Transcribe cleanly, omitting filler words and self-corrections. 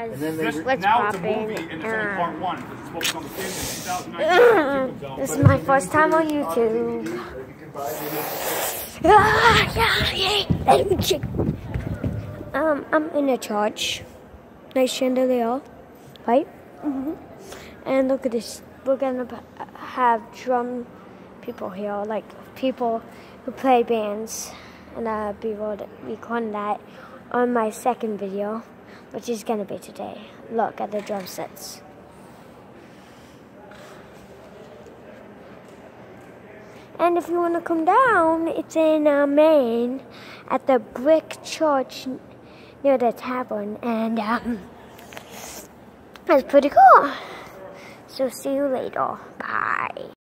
guys. Let's now pop it's a movie, in. and it's only part one because it's supposed to come to in 2019. This is my first time on YouTube. I'm in a church. Nice chandelier, right? And look at this. We're gonna have drum people here, like people who play bands, and I'll be recording that on my second video, which is gonna be today. Look at the drum sets. And if you want to come down, it's in Maine at the brick church near the tavern, and that's pretty cool. So see you later. Bye.